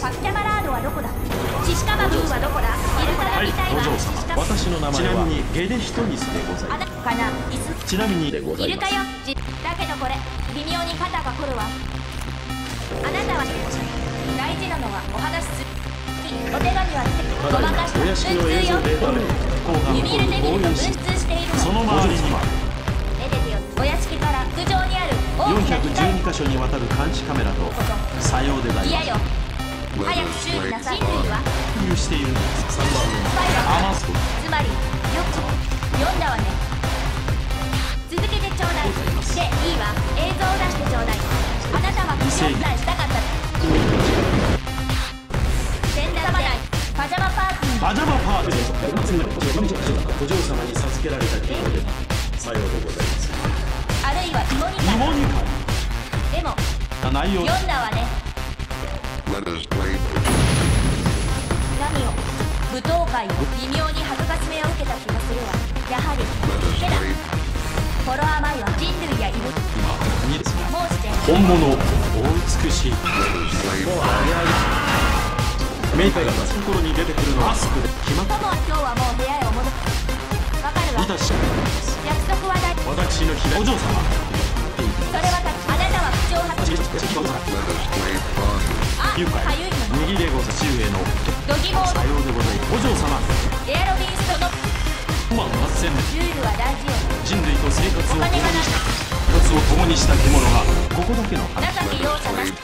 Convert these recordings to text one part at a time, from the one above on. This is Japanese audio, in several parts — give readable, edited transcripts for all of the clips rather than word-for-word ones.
パッキャマラードはどこだ。シシカバブーはどこだ。イルカが見たいわ。 私の名前はゲデヒトニスでございます。 かな、イス。 ちなみにでございます。 イルカよ。だけどこれ微妙に肩が凝るわ。あなたは大事なのはお話する。お手紙はごまかした文通よ。指入れてみると分出しているの。 その周りにはエデティオ、お屋敷から屋上にある大きな機械。 412箇所にわたる監視カメラと作用でない。 いやよ、早く修理なさい。人類は共有しているんです。3番目スパイラー。 マスク。 つまりよく読んだわね。続けてちょうだい。で、いいわ。映像を出してちょうだい。あなたは口を伝えしたかった。全然ない。パジャマパーティー。 パジャマパーティー。お嬢様に授けられた機能で作用でございます。 あるいは芋煮会。 芋煮でも会。内容。 読んだわね。何を舞踏会を微妙に恥ずかしめを受けた気がするわ。やはりケラフォロワー前は人類やいる。 今2ですがもうして本物お美しい。もうメイクが出す頃に出てくるのはマスクで決まっ友は今日はもう部屋へお戻り。わかるわ。 いたし約束は大。 私の左お嬢様。 それはあなたは口を発し。あ、 愉快かゆいの。 右でござ父上のドギモーさようでございます。お嬢様エアロビンストの万8000 ルールは大事よ。 人類と生活をお金がな共にした獣がここだけの話。 情け容赦なし。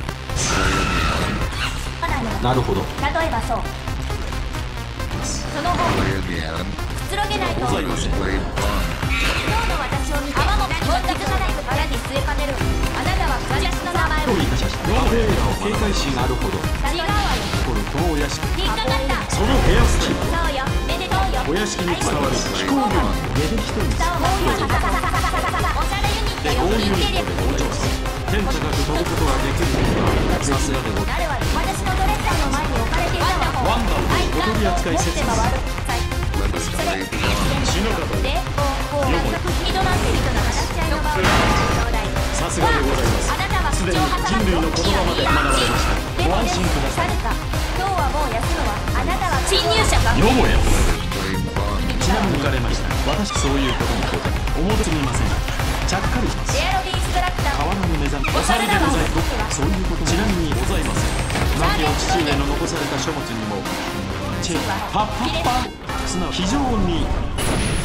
なるほど。 例えばそう。その後くつろげないとございません。 今日の私を見て泡ももんだくさないと腹に据えかねる。あなたは私の名前をどういたしました。我らの警戒心があるほど違うわよ。 このお屋敷引っかかった。 そのヘアスタイルそうよ、めでとうよ。 お屋敷に伝わる飛行軍ゲデヒトニスそうもうよ。おしゃれユニットよ。 大ユニッインテリトでお嬢様天高く飛ぶことができるのはさすがでございなるわよ。私のドレッサーの前に置かれていたわ。 ワンダをお取り扱い説明持って回る。それ死ぬかとで、こう二度なんて人の話し合いの場をちょうだい。 さすがでございます。 あなたはすでに口を挟ま人類の言葉まで学ばれました。ご安心ください。 か今日はもう休むわ。あなたは侵入者か。 よもやちなみに言われました。私そういうことにございます。お戻すみません。ちゃっかりします。 エアロビンストラクター。 変わらぬ目覚めお猿でございます。そういうことちなみにございません。亡きお父上の残された書物にもチェパッパッパすなわち非常に